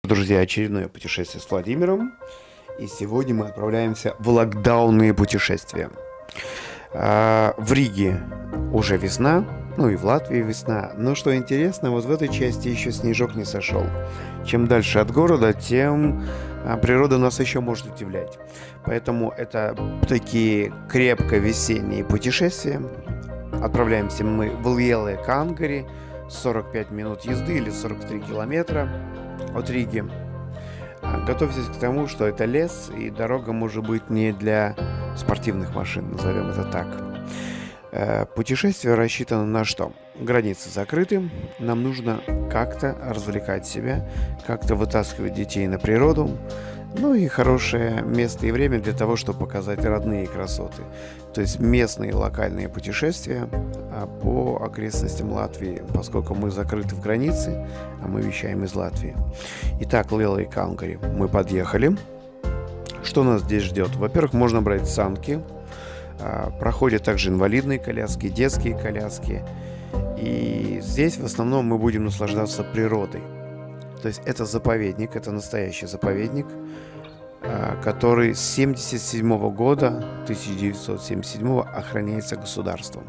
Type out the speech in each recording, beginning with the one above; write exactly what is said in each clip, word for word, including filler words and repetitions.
Друзья, очередное путешествие с Владимиром. И сегодня мы отправляемся в локдаунные путешествия. А, в Риге уже весна, ну и в Латвии весна. Но что интересно, вот в этой части еще снежок не сошел. Чем дальше от города, тем а, природа нас еще может удивлять. Поэтому это такие крепко весенние путешествия. Отправляемся мы в Льелле-Кангари. сорок пять минут езды или сорок три километра от Риги. Готовьтесь к тому, что это лес, и дорога может быть не для спортивных машин, назовем это так. Путешествие рассчитано на что? Границы закрыты, нам нужно как-то развлекать себя, как-то вытаскивать детей на природу, ну и хорошее место и время для того, чтобы показать родные красоты. То есть местные локальные путешествия по окрестностям Латвии, поскольку мы закрыты в границе, а мы вещаем из Латвии. Итак, Льелле-Кангари мы подъехали. Что нас здесь ждет? Во-первых, можно брать санки. Проходят также инвалидные коляски, детские коляски. И здесь в основном мы будем наслаждаться природой. То есть это заповедник, это настоящий заповедник, который с семьдесят седьмого года, тысяча девятьсот семьдесят седьмого, охраняется государством.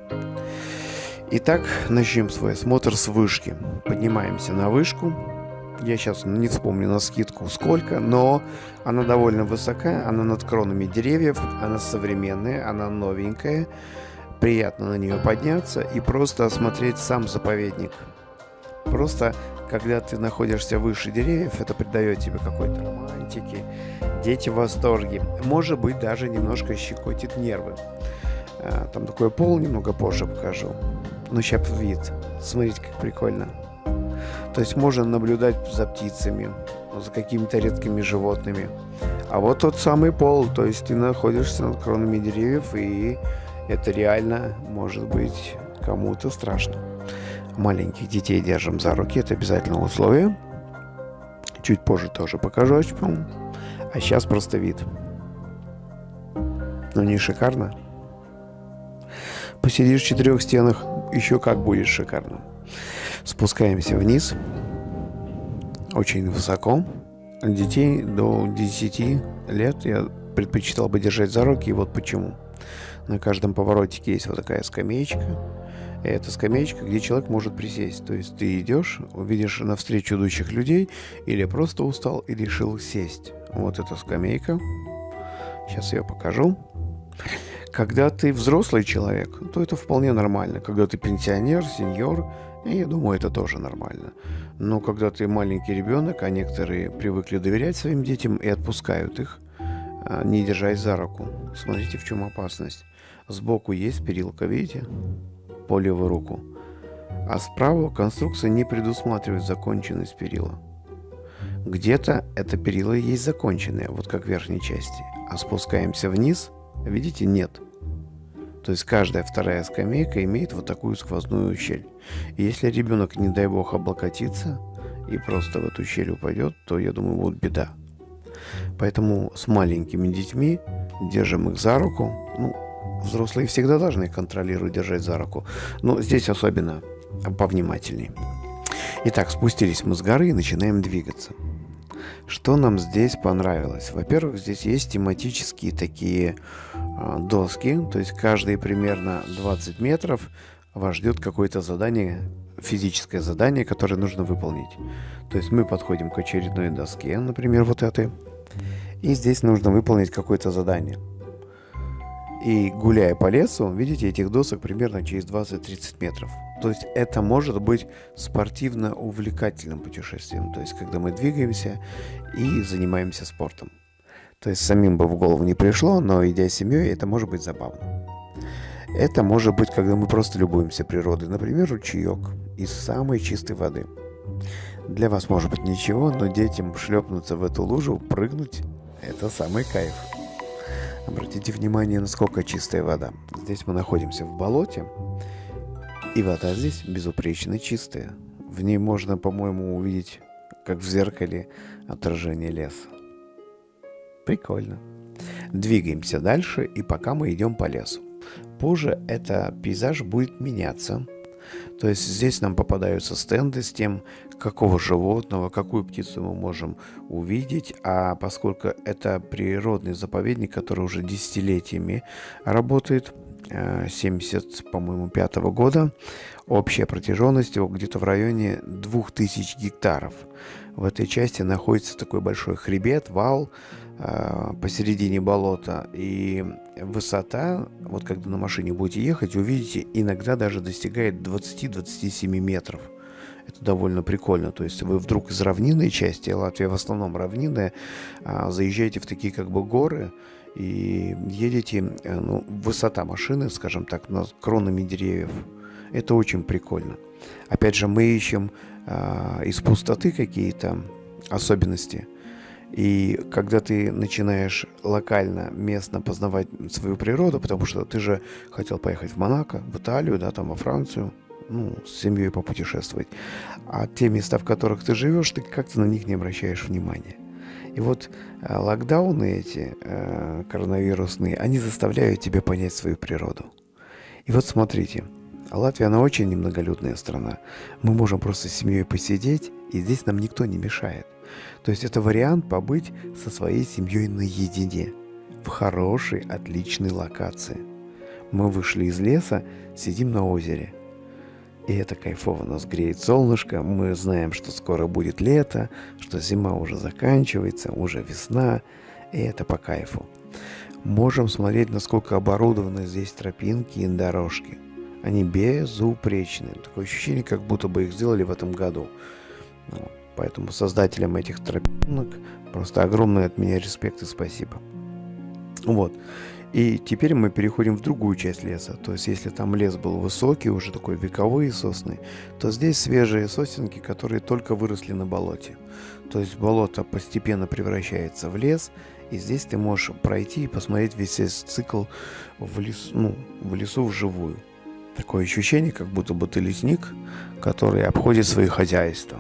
Итак, начнем свой осмотр с вышки. Поднимаемся на вышку. Я сейчас не вспомню навскидку сколько, но она довольно высокая, она над кронами деревьев, она современная, она новенькая. Приятно на нее подняться и просто осмотреть сам заповедник. Просто, когда ты находишься выше деревьев, это придает тебе какой-то романтики. Дети в восторге. Может быть, даже немножко щекотит нервы. Там такой пол, немного позже покажу. Ну, сейчас вид. Смотрите, как прикольно. То есть можно наблюдать за птицами, за какими-то редкими животными. А вот тот самый пол, то есть ты находишься над кронами деревьев, и это реально может быть кому-то страшно. Маленьких детей держим за руки, это обязательное условие. Чуть позже тоже покажу, о чем. А сейчас просто вид. Ну, не шикарно? Посидишь в четырех стенах, еще как будет шикарно. Спускаемся вниз. Очень высоко. Детей до десяти лет я предпочитал бы держать за руки, и вот почему. На каждом поворотике есть вот такая скамеечка. И это скамеечка, где человек может присесть. То есть ты идешь, увидишь навстречу идущих людей, или просто устал и решил сесть. Вот эта скамейка. Сейчас я покажу. Когда ты взрослый человек, то это вполне нормально. Когда ты пенсионер, сеньор, я думаю, это тоже нормально. Но когда ты маленький ребенок, а некоторые привыкли доверять своим детям и отпускают их, не держась за руку. Смотрите, в чем опасность. Сбоку есть перилка, видите? По левую руку. А справа конструкция не предусматривает законченность перила. Где-то эта перила есть законченная, вот как в верхней части. А спускаемся вниз, видите, нет. То есть каждая вторая скамейка имеет вот такую сквозную щель. И если ребенок, не дай бог, облокотится и просто в эту щель упадет, то, я думаю, будет беда. Поэтому с маленькими детьми держим их за руку. Ну, взрослые всегда должны контролировать, держать за руку. Но здесь особенно повнимательней. Итак, спустились мы с горы и начинаем двигаться. Что нам здесь понравилось? Во-первых, здесь есть тематические такие э, доски. То есть каждые примерно двадцать метров вас ждет какое-то задание, физическое задание, которое нужно выполнить. То есть мы подходим к очередной доске, например, вот этой. И здесь нужно выполнить какое-то задание. И гуляя по лесу, видите, этих досок примерно через двадцать-тридцать метров. То есть это может быть спортивно-увлекательным путешествием. То есть когда мы двигаемся и занимаемся спортом. То есть самим бы в голову не пришло, но идя с семьей, это может быть забавно. Это может быть, когда мы просто любуемся природой. Например, ручеек из самой чистой воды. Для вас может быть ничего, но детям шлепнуться в эту лужу, прыгнуть – это самый кайф. Обратите внимание, насколько чистая вода. Здесь мы находимся в болоте, и вода здесь безупречно чистая. В ней можно, по-моему, увидеть, как в зеркале, отражение леса. Прикольно. Двигаемся дальше, и пока мы идем по лесу. Позже этот пейзаж будет меняться. То есть здесь нам попадаются стенды с тем, какого животного, какую птицу мы можем увидеть. А поскольку это природный заповедник, который уже десятилетиями работает, семьдесят, по-моему, пятого года, общая протяженность его где-то в районе двух тысяч гектаров. В этой части находится такой большой хребет, вал э, посередине болота. И высота, вот когда на машине будете ехать, увидите, иногда даже достигает двадцати-двадцати семи метров. Это довольно прикольно. То есть вы вдруг из равнинной части, Латвия в основном равнинная, э, заезжаете в такие как бы горы, и едете, ну, высота машины, скажем так, над кронами деревьев. Это очень прикольно. Опять же, мы ищем э, из пустоты какие-то особенности. И когда ты начинаешь локально, местно познавать свою природу, потому что ты же хотел поехать в Монако, в Италию, да, там во Францию, ну, с семьей попутешествовать. А те места, в которых ты живешь, ты как-то на них не обращаешь внимания. И вот э, локдауны эти, э, коронавирусные, они заставляют тебя понять свою природу. И вот смотрите, Латвия, она очень немноголюдная страна. Мы можем просто с семьей посидеть, и здесь нам никто не мешает. То есть это вариант побыть со своей семьей наедине, в хорошей, отличной локации. Мы вышли из леса, сидим на озере. И это кайфово, нас греет солнышко, мы знаем, что скоро будет лето, что зима уже заканчивается, уже весна, и это по кайфу. Можем смотреть, насколько оборудованы здесь тропинки и дорожки. Они безупречны. Такое ощущение, как будто бы их сделали в этом году. Поэтому создателям этих тропинок просто огромный от меня респект и спасибо. Вот. И теперь мы переходим в другую часть леса. То есть, если там лес был высокий, уже такой вековые сосны, то здесь свежие сосенки, которые только выросли на болоте. То есть, болото постепенно превращается в лес, и здесь ты можешь пройти и посмотреть весь этот цикл в лесу, ну, в лесу вживую. Такое ощущение, как будто бы ты лесник, который обходит свои хозяйства.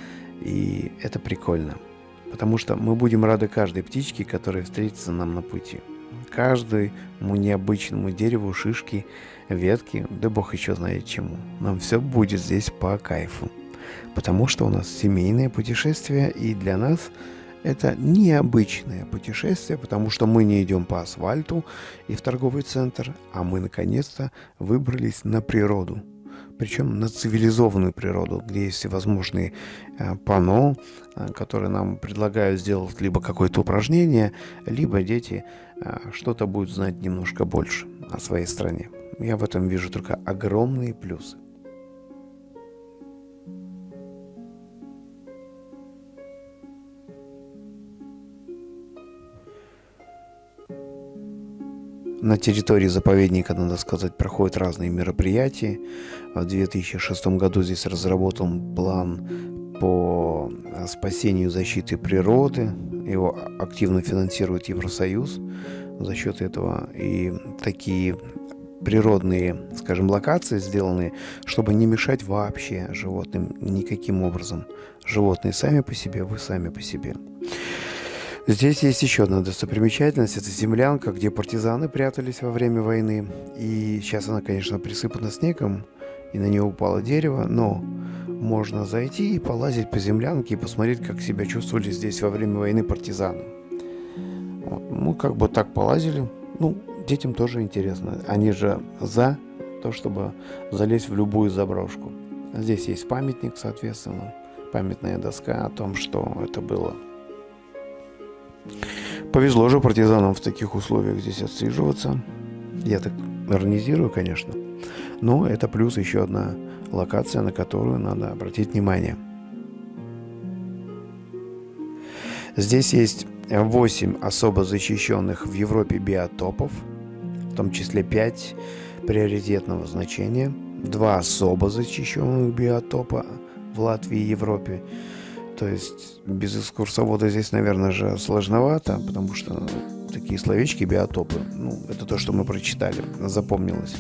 И это прикольно. Потому что мы будем рады каждой птичке, которая встретится нам на пути. Каждому необычному дереву, шишке, ветке, да бог еще знает чему. Нам все будет здесь по кайфу. Потому что у нас семейное путешествие, и для нас это необычное путешествие, потому что мы не идем по асфальту и в торговый центр, а мы наконец-то выбрались на природу. Причем на цивилизованную природу, где есть всевозможные э, панно, э, которые нам предлагают сделать либо какое-то упражнение, либо дети э, что-то будут знать немножко больше о своей стране. Я в этом вижу только огромные плюсы. На территории заповедника, надо сказать, проходят разные мероприятия. В две тысячи шестом году здесь разработан план по спасению и защите природы. Его активно финансирует Евросоюз за счет этого. И такие природные, скажем, локации сделаны, чтобы не мешать вообще животным никаким образом. Животные сами по себе, вы сами по себе. Здесь есть еще одна достопримечательность. Это землянка, где партизаны прятались во время войны. И сейчас она, конечно, присыпана снегом, и на нее упало дерево, но можно зайти и полазить по землянке и посмотреть, как себя чувствовали здесь во время войны партизаны. Вот. Мы как бы так полазили. Ну, детям тоже интересно. Они же за то, чтобы залезть в любую заброшку. Здесь есть памятник, соответственно, памятная доска о том, что это было. Повезло же партизанам в таких условиях здесь отсиживаться. Я так иронизирую, конечно. Но это плюс еще одна локация, на которую надо обратить внимание. Здесь есть восемь особо защищенных в Европе биотопов, в том числе пять приоритетного значения, два особо защищенных биотопа в Латвии и Европе. То есть без экскурсовода здесь, наверное, же сложновато, потому что такие словечки, биотопы, ну, это то, что мы прочитали, запомнилось.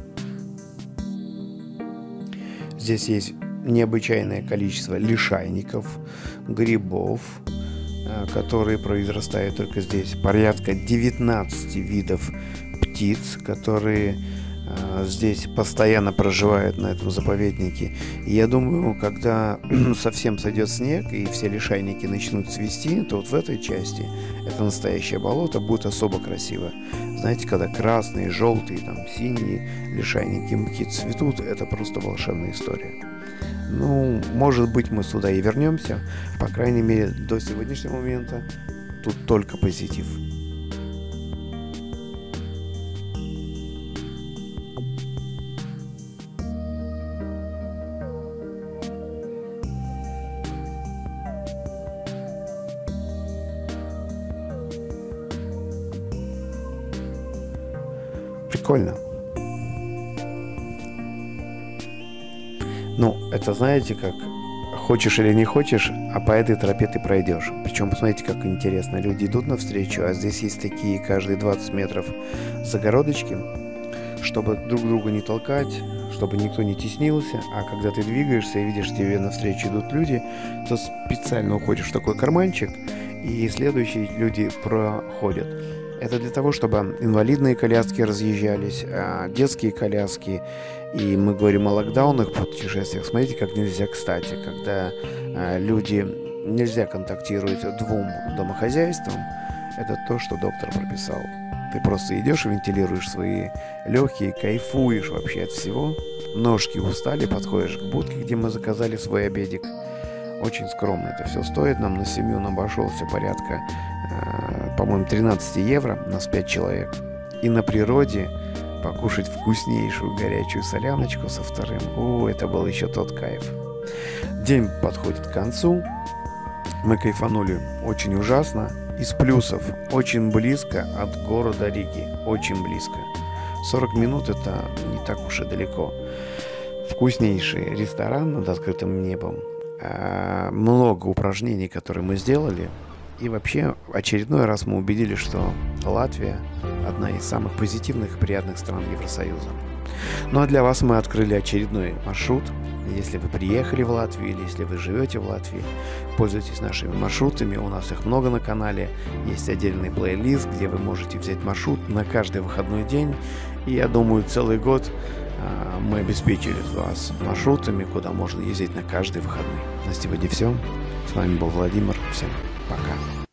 Здесь есть необычайное количество лишайников, грибов, которые произрастают только здесь. Порядка девятнадцать видов птиц, которые здесь постоянно проживают на этом заповеднике. И я думаю, когда совсем сойдет снег и все лишайники начнут цвести, то вот в этой части это настоящее болото будет особо красиво. Знаете, когда красные, желтые, там, синие лишайники, мхи цветут, это просто волшебная история. Ну, может быть, мы сюда и вернемся. По крайней мере, до сегодняшнего момента тут только позитив. Прикольно. Ну, это знаете, как хочешь или не хочешь, а по этой тропе ты пройдешь. Причем, посмотрите, как интересно. Люди идут навстречу, а здесь есть такие каждые двадцать метров загородочки, чтобы друг друга не толкать, чтобы никто не теснился. А когда ты двигаешься и видишь, тебе навстречу идут люди, то специально уходишь в такой карманчик, и следующие люди проходят. Это для того, чтобы инвалидные коляски разъезжались, детские коляски. И мы говорим о локдаунах, путешествиях. Смотрите, как нельзя кстати, когда люди нельзя контактировать двум домохозяйствам. Это то, что доктор прописал. Ты просто идешь и вентилируешь свои легкие, кайфуешь вообще от всего. Ножки устали, подходишь к будке, где мы заказали свой обедик. Очень скромно это все стоит. Нам на семью нам обошелся порядка, э, по-моему, тринадцать евро, нас пять человек. И на природе покушать вкуснейшую горячую соляночку со вторым. О, это был еще тот кайф. День подходит к концу. Мы кайфанули очень ужасно. Из плюсов очень близко от города Риги. Очень близко. сорок минут это не так уж и далеко. Вкуснейший ресторан над открытым небом. Много упражнений, которые мы сделали. И вообще, очередной раз мы убедились, что Латвия одна из самых позитивных и приятных стран Евросоюза. Ну а для вас мы открыли очередной маршрут. Если вы приехали в Латвию или если вы живете в Латвии, пользуйтесь нашими маршрутами. У нас их много на канале. Есть отдельный плейлист, где вы можете взять маршрут на каждый выходной день. И я думаю, целый год мы обеспечили вас маршрутами, куда можно ездить на каждый выходный. На сегодня все. С вами был Владимир. Всем пока.